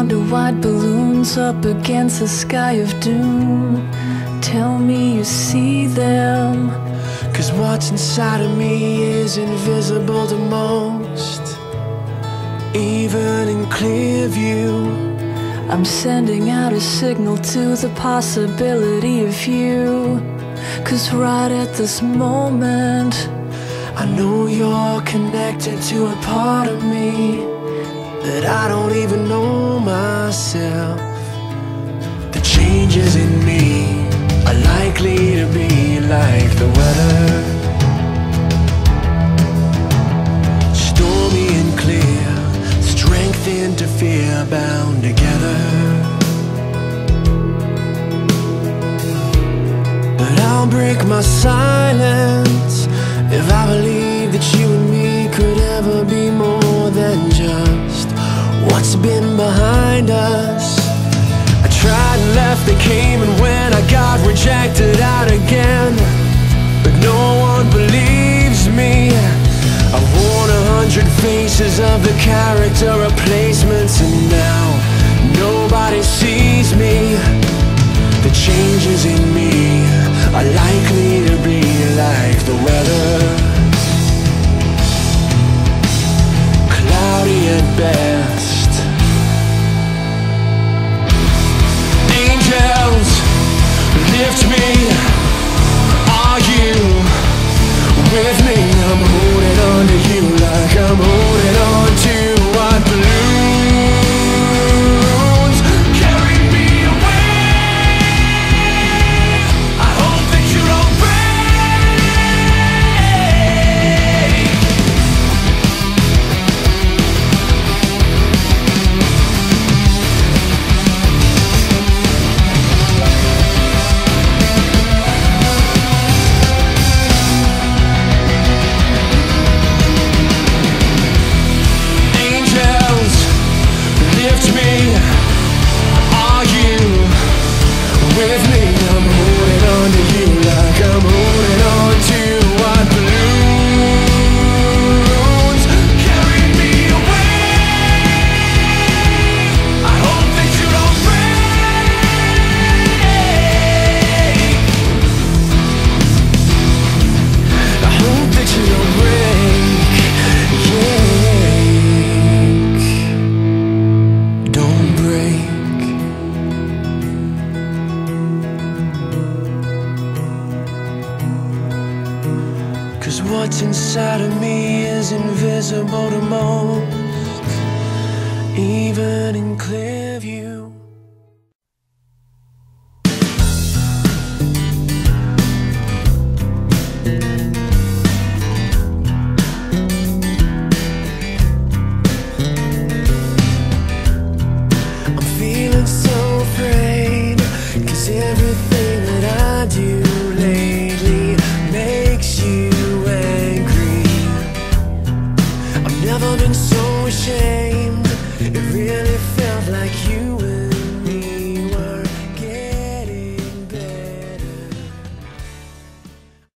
onto white balloons up against the sky of doom. Tell me you see them, 'cause what's inside of me is invisible to most, even in clear view. I'm sending out a signal to the possibility of you, 'cause right at this moment I know you're connected to a part of me that I don't even know myself. The changes in me are likely to be like the weather, stormy and clear, strength into fear, bound together. But I'll break my silence if I believe that you and me could ever be more than just what's been behind us. I tried and left, they came and went, I got rejected out again, but no one believes me. I've worn 100 faces of the character replacements, and now nobody sees me. The changes in me are likely to be like the weather, cloudy at best. Angels, lift me. Are you with me? I'm holding on to you like I'm holding on to white balloons. Carry me away. I hope that you don't break. Angels, lift me. Are you with me? I'm holding on to you like I'm holding on to white balloons. Carry me away. I hope that you don't break. I hope that you don't break. Don't break. Cause what's inside of me is invisible to most, even in clear